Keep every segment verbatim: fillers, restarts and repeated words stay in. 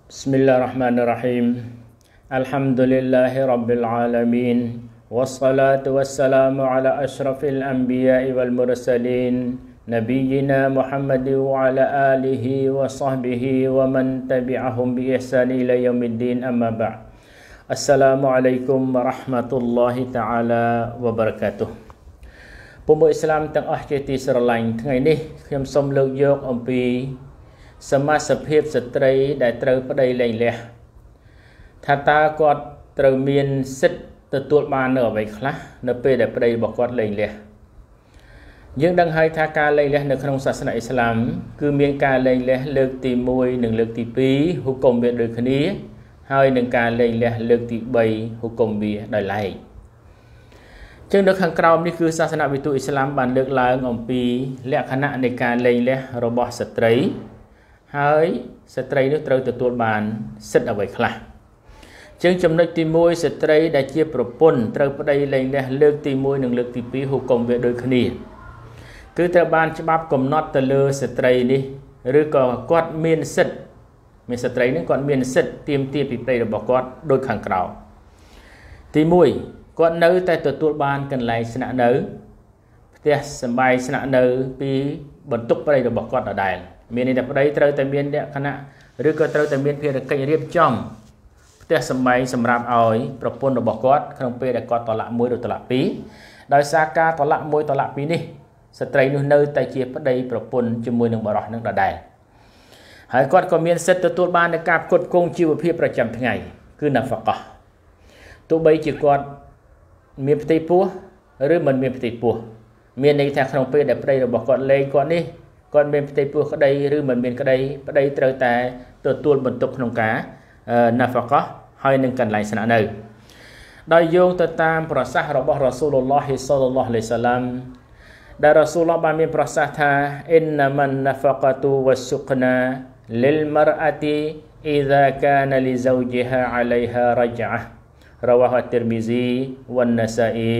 بسم الله الرحمن الرحيم الحمد لله رب العالمين والصلاة والسلام على أشرف الأنبياء والمرسلين نبينا محمد وعلى آله وصحبه ومن تبعهم بإحسان إلى يوم الدين أما بعد السلام عليكم ورحمة الله تعالى وبركاته ពុំឥស្លាមទាំងអស់ជាទីស្រឡាញ់ថ្ងៃនេះខ្ញុំសូមលើកយកអំពីសមាសភាពស្ត្រីដែលត្រូវប្តីលែងលះថាតើគាត់ត្រូវមានសិទ្ធិទទួលបាននៅអ្វីខ្លះនៅពេលដែលប្តីរបស់គាត់លែងលះយើងដឹងហើយថាការលែងលះនៅក្នុងសាសនាឥស្លាមគឺមានការលែងលះលើកទី1និងលើកទី2ហុគមវាដូចគ្នាហើយនឹងការលែងលះលើកទី3ហុគមវាដោយឡែកចឹងនៅខាងក្រោមនេះគឺសាសនាវិទូឥស្លាមបានលើកឡើងអំពីលក្ខណៈនៃការលែងលះរបស់ស្ត្រីហើយស្ត្រីនោះត្រូវទទួលបានសិទ្ធិអ្វីខ្លះចឹងចំណុចទី1ស្ត្រីដែលជាប្រពន្ធត្រូវប្តីលែងលះលើកទី1និងលើកទី2ហុគមវាដូចគ្នាគឺត្រូវបានច្បាប់កំណត់ទៅលើស្ត្រីនេះឬក៏គាត់មានសិទ្ធិមានស្ត្រីនឹងគាត់មានសិទ្ធិទាមទារពីប្តីរបស់គាត់ដូចខាងក្រោមទី1គាត់នៅតែទទួលបានកន្លែងស្នាក់នៅផ្ទះសម្បែងស្នាក់នៅពីបន្ទុកប្តីរបស់គាត់ដដែលមានន័យថាប្តីត្រូវតែមានលក្ខណៈឬក៏ត្រូវតែមានភារកិច្ចរៀបចំផ្ទះសម្បែងសម្រាប់ឲ្យប្រពន្ធរបស់គាត់ក្នុងពេលដែលគាត់តឡាក់មួយឬតឡាក់ពីរដោយសារការតឡាក់មួយតឡាក់ពីរនេះស្ត្រីនោះនៅតែជាប្តីប្រពន្ធជាមួយនឹងបរិសុទ្ធនឹងដដែលហើយគាត់ក៏មានសិទ្ធិទទួលបាននូវការផ្គត់ផ្គង់ជីវភាពប្រចាំថ្ងៃគឺណាហ្វាកោះទោះបីជាគាត់មានផ្ទៃពោះឬមិនមានផ្ទៃពោះមានន័យថាក្នុងពេលដែលប្តីរបស់គាត់លែងគាត់នេះគាត់មានផ្ទៃពោះក្តីឬមិនមានក្តីប្តីត្រូវតែទទួលបន្ទុកក្នុងការណាហ្វាកោះហើយនឹងកន្លែងស្នាក់នៅដោយយោងទៅតាមប្រសាសន៍របស់រ៉ាស៊ូលឡោះសល្លឡោះអាឡៃហ៊ីវសល្លាមដែលរ៉ាស៊ូលឡោះបានមានប្រសាសន៍ថាអ៊ីនណាមិនណាហ្វាកតុវ៉ាស៊ុកណាលិលមរអទីអ៊ីហ្សាកានលីហ្សូជីហាអាឡៃហារជអះرواه الترمذي والنسائي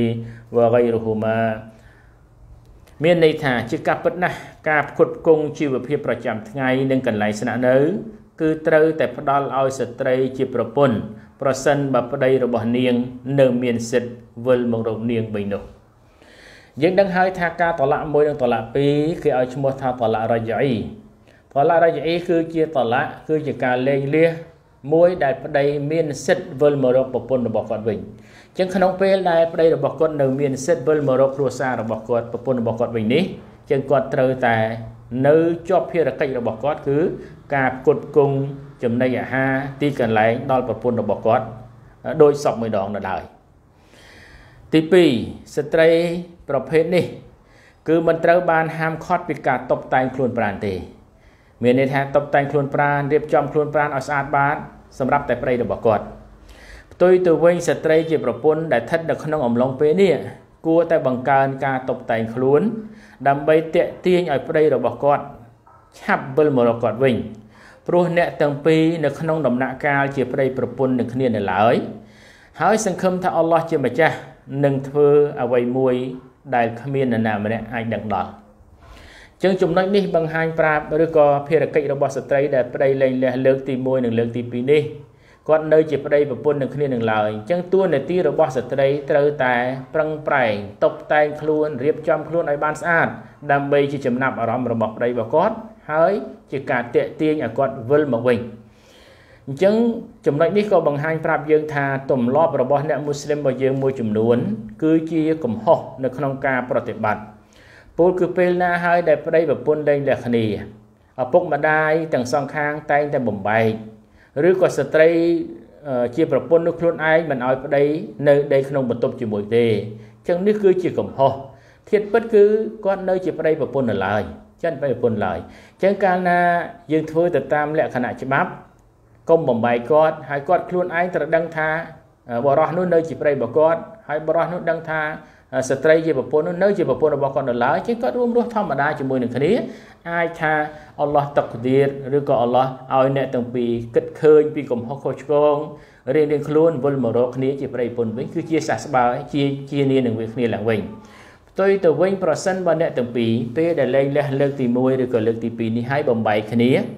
وغيرهما មានន័យថាជាការពិតណាស់ការផ្គត់ផ្គង់ជីវភាពប្រចាំថ្ងៃនិងកន្លែងស្នាក់នៅគឺត្រូវតែផ្ដល់ឲ្យស្ត្រីជាប្រពន្ធប្រសិនបើប្តីរបស់នាងនៅមានសិទ្ធិវិលមករកនាងបីនោះយើងដឹងហើយថាការតឡាក់មួយនិងតឡាក់ពីរគេឲ្យឈ្មោះថាតឡាក់រ៉ាជអ៊ីតឡាក់រ៉ាជអ៊ីគឺជាតឡាក់គឺជាការលែងលះមួយដែលប្តីមានសិទ្ធិវិលមករកប្រពន្ធរបស់គាត់វិញអញ្ចឹងក្នុងពេលដែលប្តីរបស់គាត់នៅមានសិទ្ធិវិលមករកគ្រួសាររបស់គាត់ប្រពន្ធរបស់គាត់វិញនេះអញ្ចឹងគាត់ត្រូវតែនៅជាប់ភារកិច្ចរបស់គាត់គឺការផ្គត់ផ្គង់ចំណីអាហារទីកន្លែងដល់ប្រពន្ធរបស់គាត់ដោយសពមួយដងនៅឡើយទី2ស្ត្រីប្រភេទនេះគឺមិនត្រូវបានហាមឃាត់ពីការតុបតែងខ្លួនប្រាណទេមានន័យថាតុបតែងខ្លួនប្រាណរៀបចំខ្លួនប្រាណឲ្យស្អាតបាតសម្រាប់តែប្តីរបស់គាត់ផ្ទុយទៅវិញស្ត្រីជាប្រពន្ធដែលស្ថិតនៅក្នុងអំឡុងពេលនេះគួរតែបង្កើនការតុបតែងខ្លួនដើម្បីទាក់ទាញឲ្យប្តីរបស់គាត់ឆាប់វិលមករកគាត់វិញព្រោះអ្នកទាំងពីរនៅក្នុងដំណាក់កាលជាប្តីប្រពន្ធនឹងគ្នានៅឡើយហើយសង្ឃឹមថាអល់ឡោះជាម្ចាស់នឹងធ្វើអ្វីមួយដែលគ្មាននរណាម្នាក់អាចដឹងដល់ចឹងចំណុចនេះបង្ហាញប្រាប់ឬក៏ភារកិច្ចរបស់ស្ត្រីដែលប្តីលែងលះលើកទី1និងលើកទី2នេះគាត់នៅជាប្តីប្រពន្ធនឹងគ្នានឹងឡើយអញ្ចឹងតួនាទីរបស់ស្ត្រីត្រូវតែប្រឹងប្រែងតុបតែងខ្លួនរៀបចំខ្លួនឲ្យបានស្អាតដើម្បីជាចំណាប់អារម្មណ៍របស់ប្តីរបស់គាត់ហើយជាការតាក់ទាញឲ្យគាត់វិលមកវិញអញ្ចឹងចំណុចនេះក៏បង្ហាញប្រាប់យើងថាទម្លាប់របស់អ្នកមូស្លីមរបស់យើងមួយចំនួនគឺជាកំហុសនៅក្នុងការប្រតិបត្តិពលគឺពេលណាហើយដែលប្តីប្រពន្ធលែងលះគ្នាឪពុកម្ដាយទាំងសងខាងតែងតែបំបែកឬក៏ស្ត្រីជាប្រពន្ធនោះខ្លួនឯងមិនឲ្យប្តីនៅដេកក្នុងបន្ទប់ជាមួយទេអញ្ចឹងនេះគឺជាកំហុសធៀបពិតគឺគាត់នៅជាប្តីប្រពន្ធនៅឡើយចិនប្តីប្រពន្ធឡើយអញ្ចឹងកាលណាយើងធ្វើទៅតាមលក្ខណៈច្បាប់កុំបំបែកគាត់ហើយគាត់ខ្លួនឯងត្រូវដឹងថាបរិសុទ្ធនោះនៅជាប្តីរបស់គាត់ហើយបរិសុទ្ធនោះដឹងថាស្ត្រីជាប្រពន្ធនោះនៅជាប្រពន្ធរបស់គាត់នៅឡើយជាគាត់រួមរស់ធម្មតាជាមួយនឹងគ្នាអាចថាអល់ឡោះតុកឌីរឬក៏អល់ឡោះឲ្យអ្នកទាំងពីរគិតឃើញពីកំហុសខុសឆ្គងរៀងរៀងខ្លួនវិលមករកគ្នាជាប្តីប្រពន្ធវិញគឺជាសះស្បើយជាជានានឹងវាគ្នាឡើងវិញផ្ទុយទៅវិញប្រសិនបើអ្នកទាំងពីរពេលដែលលែងលះលើកទី1ឬក៏លើកទី2នេះឲ្យបំបែកគ្នា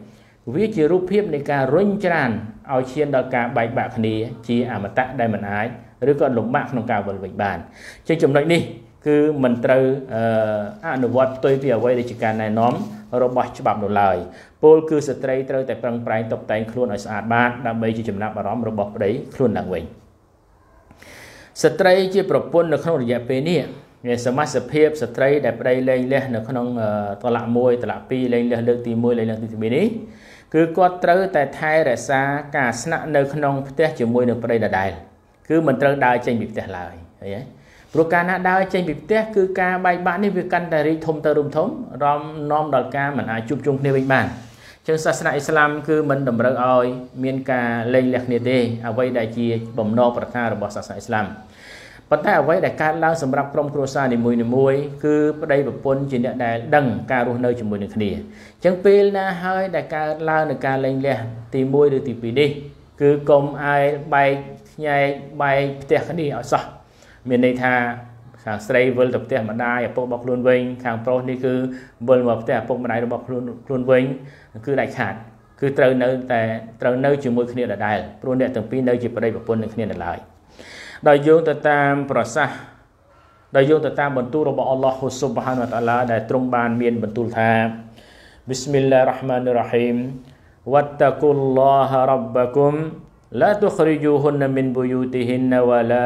វាជារូបភាពនៃការរុញច្រានឲ្យឈានដល់ការបែកបាក់គ្នាជាអមតៈដែលមិនអាចឬក៏លំបាកក្នុងការវិលវេចបានជាចំណុចនេះគឺមិនត្រូវអនុវត្តផ្ទុយពីអ្វីដែលជាការណែនាំរបស់ច្បាប់នោះឡើយពលគឺស្ត្រីត្រូវតែប្រឹងប្រែងតុបតែងខ្លួនឲ្យស្អាតបាតដើម្បីជាចំណាប់អារម្មណ៍របស់ប្តីខ្លួនឡើងវិញស្ត្រីជាប្រពន្ធនៅក្នុងរយៈពេលនេះមានសមាសភាពស្ត្រីដែលប្តីលែងលះនៅក្នុងតឡាក់មួយតឡាក់ពីរលែងលះលើកទីមួយលែងលះទីពីរនេះគឺគាត់ត្រូវតែថែរក្សាការស្នាក់នៅក្នុងផ្ទះជាមួយនឹងប្តីដដែលគឺមិនត្រូវដើរចេញពីផ្ទះឡើយឃើញទេព្រោះការណាដើរចេញពីផ្ទះគឺការបែកបាក់នេះវាកាន់តែរីកធំទៅរុំធំរំនាំដល់ការមិនអាចជួបជុំគ្នាវិញបានអញ្ចឹងសាសនាអ៊ីស្លាមគឺមិនតម្រូវឲ្យមានការលែងលះគ្នាទេអ្វីដែលជាបំណងប្រាថ្នារបស់សាសនាអ៊ីស្លាមប៉ុន្តែអ្វីដែលកើតឡើងសម្រាប់ក្រុមគ្រួសារនីមួយៗគឺប្តីប្រពន្ធជាអ្នកដែលដឹងការរស់នៅជាមួយនឹងគ្នាអញ្ចឹងពេលណាហើយដែលកើតឡើងនឹងការលែងលះទីមួយឬទីពីរនេះគឺកុំឲ្យបែកខ្ញែកបែកផ្ទះគ្នាឲ្យសោះមានន័យថាខាងស្រីវិលទៅផ្ទះម្ដាយឪពុករបស់ខ្លួនវិញខាងប្រុសនេះគឺវិលមកផ្ទះឪពុកម្ដាយរបស់ខ្លួនខ្លួនវិញគឺដាច់ខាតគឺត្រូវនៅតែត្រូវនៅជាមួយគ្នាដដែលព្រោះអ្នកទាំងពីរនៅជាប្តីប្រពន្ធនឹងគ្នានៅឡើយដោយយោងទៅតាមប្រសាសន៍ដោយយោងទៅតាមបន្ទូលរបស់អល់ឡោះស៊ុបហានវតាឡាដែលទ្រង់បានមានបន្ទូលថាប៊ីស្មិលឡាហ៊ីររ៉ាហ្មានីររ៉ាហ៊ីមវ៉ាតាគុលឡាហរ៉ាប់បាគុមلا تخرجوهن من بيوتهن ولا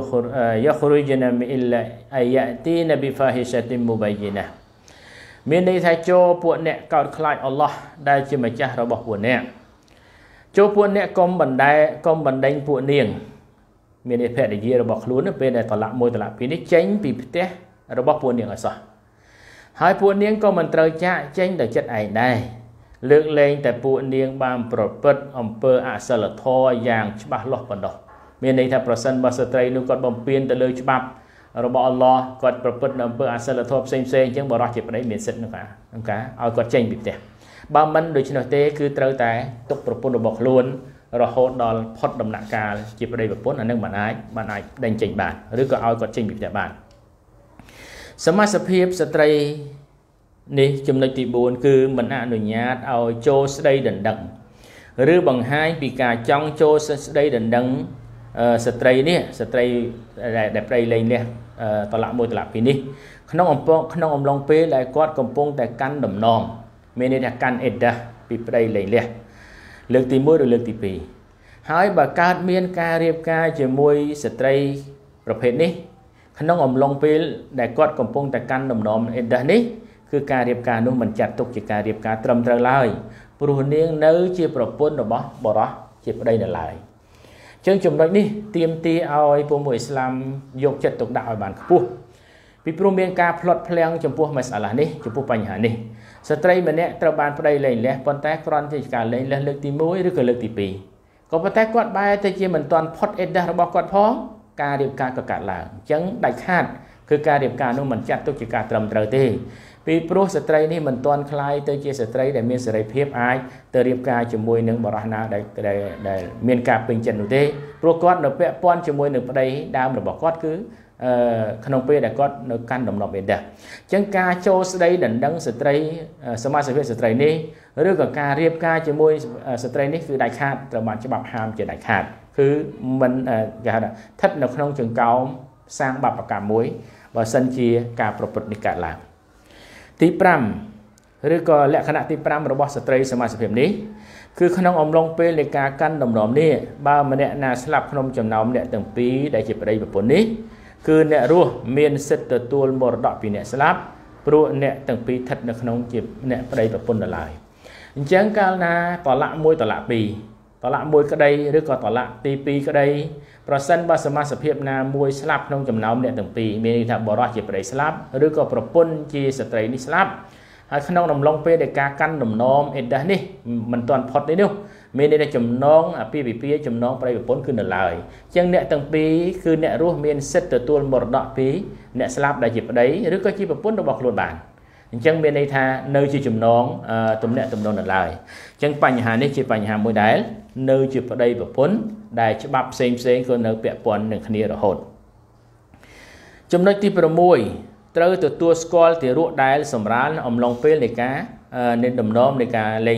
يخرجن إلا أن يأتين بفاحشة مبينة មានន័យថាចូលពួកអ្នកកោតខ្លាចអល់ឡោះដែលជាម្ចាស់របស់ពួកអ្នកចូលពួកអ្នកកុំបណ្ដែកុំបណ្ដេញពួកនាងមានភរិយារបស់ខ្លួនពេលដែលតឡាក់មួយតឡាក់ពីរនេះចេញពីផ្ទះរបស់ពួកនាងឲ្យសោះហើយពួកនាងក៏មិនត្រូវចាកចេញដោយចិត្តឯងដែរលើកលែងតែពួកនាងបានប្រព្រឹត្តអំពើអសិលធម៌យ៉ាងច្បាស់លាស់ប៉ុណ្ណោះមានន័យថាប្រសិនបើស្ត្រីនោះគាត់បំពានទៅលើច្បាប់របស់អល់ឡោះគាត់ប្រព្រឹត្តអំពើអសិលធម៌ផ្សេងៗអញ្ចឹងបរិសុទ្ធជាប្តីមានសិទ្ធិក្នុងការក្នុងការឲ្យគាត់ចេញពីផ្ទះបើមិនដូច្នោះទេគឺត្រូវតែទុកប្រពន្ធរបស់ខ្លួនរហូតដល់ផុតដំណាក់កាលជាប្តីប្រពន្ធអានឹងមិនអាចមិនអាចដេញចេញបានឬក៏ឲ្យគាត់ចេញពីផ្ទះបានសមាសភាពស្ត្រីនេះចំណុចទីបួនគឺមិនអនុញ្ញាតឲ្យចូលស្ដីដណ្ដឹងឬបង្ហាញពីការចង់ចូលស្ដីដណ្ដឹងស្ត្រីនេះស្ត្រីដែលប្តីលែងលះតឡាក់មួយតឡាក់ពីរនេះក្នុងអំពងក្នុងអំឡុងពេលដែលគាត់កំពុងតែកាន់ដំណំមានន័យថាកាន់អ៊ីដាពីប្តីលែងលះលើកទីមួយឬលើកទីពីរហើយបើកើតមានការរៀបការជាមួយស្ត្រីប្រភេទនេះក្នុងអំឡុងពេលដែលគាត់កំពុងតែកាន់ដំណំអ៊ីដានេះគឺការរៀបការនោះមិនចាត់ទុកជាការរៀបការត្រឹមត្រូវឡើយព្រោះនាងនៅជាប្រពន្ធរបស់បរិសុទ្ធជាប្តីនៅឡើយអញ្ចឹងចំណុចនេះទាមទារឲ្យពុំមួយអ៊ីស្លាមយកចិត្តទុកដាក់ឲ្យបានខ្ពស់ពីព្រោះមានការផ្លត់ភ្លាំងចំពោះម៉ាសាឡានេះចំពោះបញ្ហានេះស្ត្រីម្នាក់ត្រូវបានប្តីលែងលះប៉ុន្តែគ្រាន់តែជាការលែងលះលើកទីមួយឬក៏លើកទីពីរក៏ប៉ុន្តែគាត់បែរទៅជាមិនទាន់ផុតអ៊ីដារបស់គាត់ផងការរៀបការក៏កាត់ឡើងអញ្ចឹងដាច់ខាតគឺការរៀបការនោះមិនចាត់ទុកជាការត្រឹមត្រូវទេពីព្រោះស្ត្រីនេះមិនទាន់คล้ายទៅជាស្ត្រីដែលមានសេរីភាពអាចទៅរៀបការជាមួយនឹងបរិសុទ្ធណាដែលដែលមានការពេញចិត្តនោះទេព្រោះគាត់នៅពាក់ព័ន្ធជាមួយនឹងប្តីដើមរបស់គាត់គឺអឺក្នុងពេលដែលគាត់នៅកាន់ដំណប់អ៊ីដាអញ្ចឹងការចូលស្ដីដណ្ដឹងស្ត្រីសមាជិកស្ត្រីនេះឬក៏ការរៀបការជាមួយស្ត្រីនេះគឺដាច់ខាតត្រូវបានច្បាប់ហាមជាដាច់ខាតគឺមិនគេហៅថាស្ថិតនៅក្នុងចង្កោមសាងបាបកម្មមួយបើសិនជាការប្រព្រឹត្តនេះកើតឡើងទីប្រាំឬក៏លក្ខណៈទីប្រាំរបស់ស្ត្រីសមាជិកនេះគឺក្នុងអំឡុងពេលនៃការកាន់ដំណំនេះបើម្នាក់ណាស្លាប់ក្នុងចំណោមអ្នកទាំងពីរដែលជាប្តីប្រពន្ធនេះគឺអ្នករស់មានសិទ្ធិទទួលមរតកពីអ្នកស្លាប់ព្រោះអ្នកទាំងពីរស្ថិតនៅក្នុងជាអ្នកប្តីប្រពន្ធដល់ឡើយអញ្ចឹងកាលណាតឡាក់មួយតឡាក់ពីរតឡាក់មួយក្តីឬក៏តឡាក់ទីពីរក្តីប្រសិនបើសមាសភាពណាមួយស្លាប់ក្នុងចំណោមអ្នកទាំងពីរមានន័យថាបរិសុទ្ធជាប្តីស្លាប់ឬក៏ប្រពន្ធជាស្ត្រីនេះស្លាប់ហើយក្នុងអំឡុងពេលដែលការកាន់ដំណំអ៊ីដានេះមិនទាន់ផុតនេះនោះមានន័យថាចំណងអាពាហ៍ពិពាហ៍ចំណងប្តីប្រពន្ធគឺនៅឡើយអញ្ចឹងអ្នកទាំងពីរគឺអ្នករស់មានសិទ្ធិទទួលមរតកពីអ្នកស្លាប់ដែលជាប្តីឬក៏ជាប្រពន្ធរបស់ខ្លួនបានអញ្ចឹងមានន័យថានៅជាចំណងទំនាក់ទំនងនៅឡើយអញ្ចឹងបញ្ហានេះជាបញ្ហាមួយដែលនៅជាប្តីប្រពន្ធដែលច្បាប់ផ្សេងផ្សេងក៏នៅពាក់ព័ន្ធនឹងគ្នារហូតចំណុចទីប្រាំមួយ ត្រូវទទួលស្គាល់ទារកដែលសម្រាលអំឡុងពេលនៃការនៃដំណំនៃការលែងលះ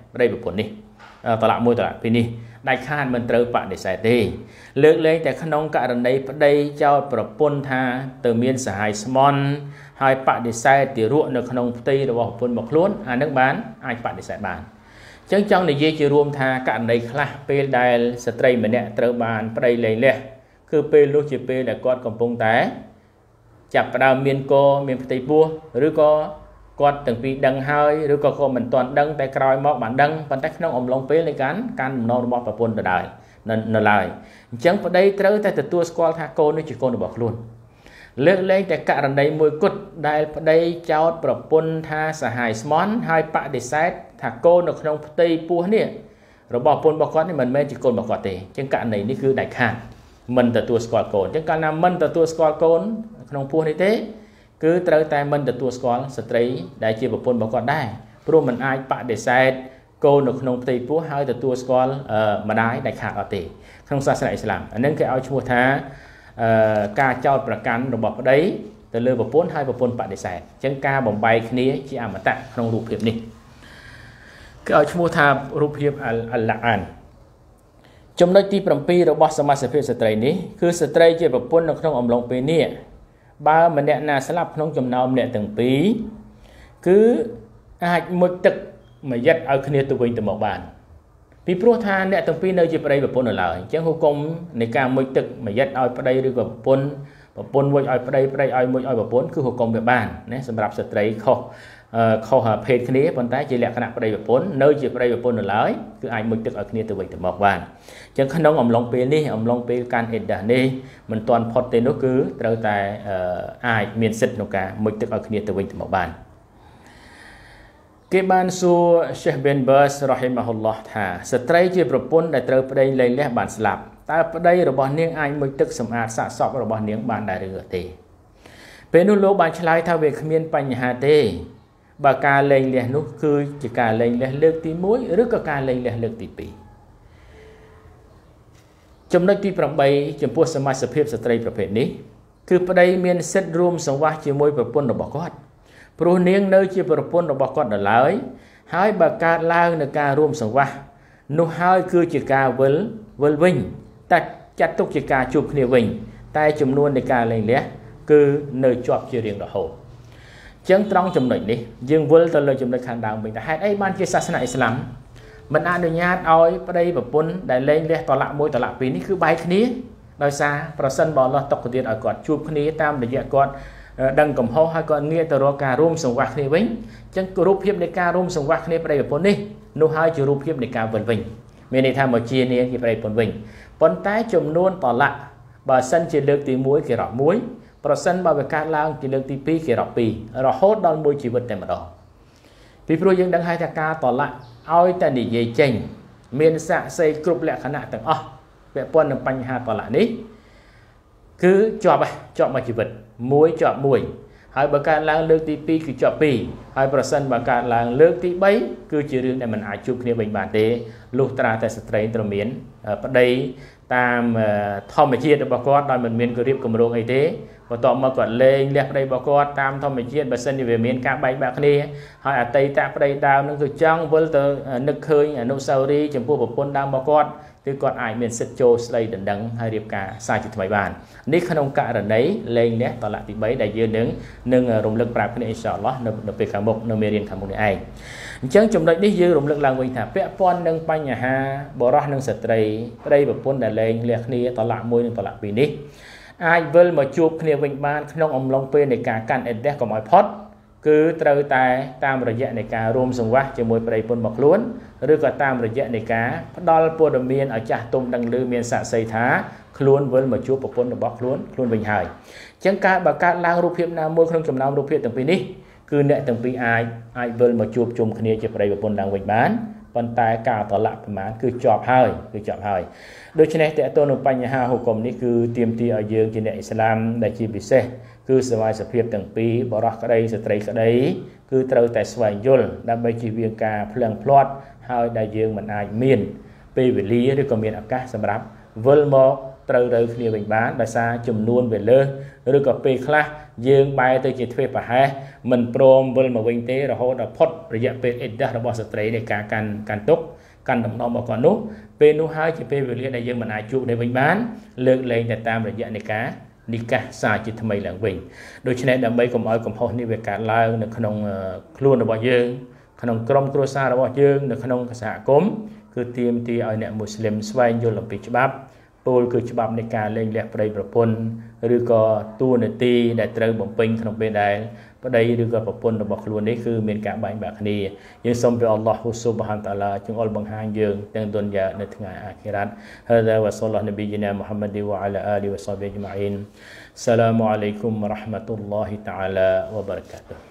ប្តីប្រពន្ធនេះតឡាក់មួយតឡាក់ពីរនេះដាច់ខាតមិនត្រូវបដិសេធទេលើកលែងតែក្នុងករណីប្តីចោទប្រពន្ធថាទៅមានសហាយស្មន់ហើយបដិសេធទារកនៅក្នុងផ្ទៃរបស់ប្រពន្ធមកខ្លួនអានឹងបានអាចបដិសេធបានអញ្ចឹងចង់និយាយជារួមថាករណីខ្លះពេលដែលស្ត្រីម្នាក់ត្រូវបានប្តីលែងលះគឺពេលនោះជាពេលដែលគាត់កំពុងតែចាប់ផ្ដើមមានកមានផ្ទៃពោះឬក៏គាត់ទាំងពីរដឹងហើយឬក៏គាត់មិនទាន់ដឹងតែក្រោយមកបានដឹងប៉ុន្តែក្នុងអំឡុងពេលនៃការកាន់ដំណងរបស់ប្រពន្ធទៅដែរនៅឡើយអញ្ចឹងប្តីត្រូវតែទទួលស្គាល់ថាកូននេះជាកូនរបស់ខ្លួនលើកលែងតែករណីមួយគត់ដែលប្តីចោទប្រពន្ធថាសហាយស្មន់ហើយបដិសេធថាកូននៅក្នុងផ្ទៃពោះនេះរបស់ប្រពន្ធរបស់គាត់នេះមិនមែនជាកូនរបស់គាត់ទេអញ្ចឹងករណីនេះគឺដាច់ខាតមិនទទួលស្គាល់កូនអញ្ចឹងកាលណាមិនទទួលស្គាល់កូនក្នុងពោះនេះទេគឺត្រូវតែមិនទទួលស្គាល់ស្ត្រីដែលជាប្រពន្ធរបស់គាត់ដែរព្រោះមិនអាចបដិសេធកូននៅក្នុងផ្ទៃពោះហើយទទួលស្គាល់ម្ដាយដាច់ខាតអត់ទេក្នុងសាសនាអ៊ីស្លាមអានឹងគេឲ្យឈ្មោះថាការចោទប្រកាន់របស់ប្តីទៅលើប្រពន្ធហើយប្រពន្ធបដិសេធអញ្ចឹងការបំបែកគ្នាជាអមតៈក្នុងរូបភាពនេះគេឲ្យឈ្មោះថារូបភាពអលឡាអានចំណុចទី7របស់សមាសភាពស្ត្រីនេះគឺស្ត្រីជាប្រពន្ធនៅក្នុងអំឡុងពេលនេះបើម្នាក់ណាស្លាប់ក្នុងចំណោមអ្នកទាំងពីរគឺអាចមុជទឹកមួយយិតឲ្យគ្នាទៅវិញទៅមកបានពីព្រោះថាអ្នកទាំងពីរនៅជាប្តីប្រពន្ធនៅឡើយអញ្ចឹងហុគមនៃការមុជទឹកមួយយិតឲ្យប្តីឬក៏ប្រពន្ធប្រពន្ធមុជឲ្យប្តីប្តីឲ្យមុជឲ្យប្រពន្ធគឺហុគមវាបានណាសម្រាប់ស្ត្រីខុសខុសភេទគ្នាប៉ុន្តែជាលក្ខណៈប្តីប្រពន្ធនៅជាប្តីប្រពន្ធនៅឡើយគឺអាចមុជទឹកឲ្យគ្នាទៅវិញទៅមកបានអញ្ចឹងក្នុងអំឡុងពេលនេះអំឡុងពេលកាន់អ៊ីដានេះមិនទាន់ផុតទេនោះគឺត្រូវតែអាចមានសិទ្ធិក្នុងការមុជទឹកឲ្យគ្នាទៅវិញទៅមកបានគេបានសួរ Sheikh bin Baz រ៉ហ៊ីម៉ាហ៊ុលឡោះថាស្ត្រីជាប្រពន្ធដែលត្រូវប្តីលែងលះបានស្លាប់តើប្តីរបស់នាងអាចមុជទឹកសម្អាតសាកសពរបស់នាងបានដែរឬទេពេលនោះលោកបានឆ្លើយថាវាគ្មានបញ្ហាទេបើការលែងលះនោះគឺជាការលែងលះលើកទី1ឬក៏ការលែងលះលើកទី2ចំណុចទី8ចំពោះសមាសភាពស្ត្រីប្រភេទនេះគឺប្តីមានសិទ្ធិរួមសង្វាស់ជាមួយប្រពន្ធរបស់គាត់ព្រោះនាងនៅជាប្រពន្ធរបស់គាត់នៅឡើយហើយបើកើតឡើងនៅការរួមសង្វាស់នោះហើយគឺជាការវិលវិលវិញតែចាត់ទុកជាការជួបគ្នាវិញតែចំនួននៃការលែងលះគឺនៅជាប់ជារៀងរហូតចឹងត្រង់ចំណុចនេះយើងវិលទៅលើចំណុចខាងដើមវិញតែហេតុអីបានជាសាសនាអ៊ីស្លាមមិនអនុញ្ញាតឲ្យប្តីប្រពន្ធដែលលែងលះតឡាក់មួយតឡាក់ពីរនេះគឺបែកគ្នាដោយសារប្រសិនបើអល់ឡោះទុកទៀតឲ្យគាត់ជួបគ្នាតាមរយៈគាត់ដឹងកំហុសហើយគាត់ងាកទៅរកការរួមសង្វាស់គ្នាវិញអញ្ចឹងរូបភាពនៃការរួមសង្វាស់គ្នាប្តីប្រពន្ធនេះនោះហើយជារូបភាពនៃការវិលវិញមានន័យថាមកជានាងជាប្តីប្រពន្ធវិញប៉ុន្តែចំនួនតឡាក់បើសិនជាលើកទី1គេរាប់មួយប្រសិនបើវាកើតឡើងជាលើកទី2គេរាប់ពីររហូតដល់មួយជីវិតតែម្ដងពីព្រោះយើងដឹងហើយថាការតឡាក់ឲ្យតែនិយាយចេញមានសាក្សីគ្រប់លក្ខណៈទាំងអស់ពាក់ព័ន្ធនឹងបញ្ហាតឡាក់នេះគឺជាប់ជាប់មួយជីវិតមួយជាប់មួយហើយបើកើតឡើងលើកទី2គឺជាប់ពីរហើយប្រសិនបើកើតឡើងលើកទី3គឺជារឿងដែលមិនអាចជួបគ្នាវិញបានទេលុះត្រាតែស្ត្រីត្រូវមានប្តីតាមធម្មជាតិរបស់គាត់ដោយមិនមានគរៀបគម្រោងអីទេបន្ទាប់មកគាត់លែងលះប្តីរបស់គាត់តាមធម្មជាតិបើសិនជាវាមានការបែកបាក់គ្នាហើយអតីតប្តីដើមនឹងគឺចង់វិលទៅនឹកឃើញអនុស្សាវរីយ៍ចំពោះប្រពន្ធដើមរបស់គាត់គឺគាត់អាចមានសិទ្ធិចូលស្ដីដណ្ដឹងហើយរៀបការសារជាថ្មីបាននេះក្នុងករណីលែងលះតឡាក់ទី3ដែលយើងនឹងនឹងរំលឹកប្រាប់គ្នាអ៊ីនសាអល់ឡោះនៅនៅពេលខាងមុខនៅមេរៀនខាងមុខនេះឯងអញ្ចឹងចំណុចនេះយើងរំលឹកឡើងវិញថាពាក់ព័ន្ធនឹងបញ្ហាបរិសុទ្ធនិងស្ត្រីប្តីប្រពន្ធដែលលែងលះគ្នាតឡាក់មួយនិងតឡាក់ពីរនេះអាចវិលមកជួបគ្នាវិញបានក្នុងអំឡុងពេលនៃការកាន់អ៊ីដះកុំឲ្យផុតគឺត្រូវតែតាមរយៈនៃការរួមសង្វាស់ជាមួយប្តីប្រពន្ធរបស់ខ្លួនឬក៏តាមរយៈនៃការផ្ដល់ព័ត៌មានឲ្យចាស់ទុំដឹងឮមានសាក្សីថាខ្លួនវិលមកជួបប្រពន្ធរបស់ខ្លួនខ្លួនវិញហើយអញ្ចឹងការបើកើតឡើងរូបភាពណាមួយក្នុងចំណោមរូបភាពទាំងពីរនេះគឺអ្នកទាំងពីរអាចអាចវិលមកជួបជុំគ្នាជាប្តីប្រពន្ធឡើងវិញបានប៉ុន្តែការតឡាក់ប្រមាណគឺជាប់ហើយគឺជាប់ហើយដូច្នេះតើតើនៅបញ្ហាហុគមនេះគឺទាមទារឲ្យយើងជាអ្នកអ៊ីស្លាមដែលជាពិសេសគឺសមាជភាពទាំងពីរបរិសុទ្ធក្តីស្ត្រីក្តីគឺត្រូវតែស្វែងយល់ដើម្បីជៀសវាងការភ្លៀងភ្លាត់ហើយដែលយើងមិនអាចមានពេលវេលាឬក៏មានឱកាសសម្រាប់វិលមកត្រូវរើគ្នាវិញបានដោយសារចំនួនវាលើសឬក៏ពេលខ្លះយើងបែរទៅជាធ្វើប្រហែសមិនព្រមវិលមកវិញទេរហូតដល់ផុតរយៈពេលអ៊ីដះរបស់ស្ត្រីនៃការកាន់កាន់ទុកកាន់ដំណំរបស់គាត់នោះពេលនោះហើយជាពេលវេលាដែលយើងមិនអាចជួបគ្នាវិញបានលើកលែងតែតាមរយៈនៃការនិកាសសារជាថ្មីឡើងវិញដូច្នេះដើម្បីកុំឲ្យកំហុសនេះវាកើតឡើងនៅក្នុងខ្លួនរបស់យើងក្នុងក្រុមគ្រួសាររបស់យើងនៅក្នុងសហគមន៍គឺទាមទារឲ្យអ្នកមូស្លីមស្វែងយល់អំពីច្បាប់ពោលគឺច្បាប់នៃការលែងលះប្តីប្រពន្ធឬក៏តួនាទីដែលត្រូវបំពេញក្នុងពេលដែលប្តីឬក៏ប្រពន្ធរបស់ខ្លួននេះគឺមានការបែងបាក់គ្នាយើងសូមព្រះអល់ឡោះហ៊ូស៊ុបហានតាឡាចង្អុលបង្ហាញយើងទាំងឌុនយ៉ានៅថ្ងៃអាខិរ៉ាត់ហាដាវ៉ាសល្លឡោះនប៊ីយណាមុហាម៉ាឌីវ៉ាអាឡាអាលីវ៉ាសហ្ប៊ីអ៊ីអ៊ីនសាឡាមુអាឡៃគុំវ៉ារ៉ាហ្មាតុលឡោះតាអាឡាវ៉ាបារកាតុហ៍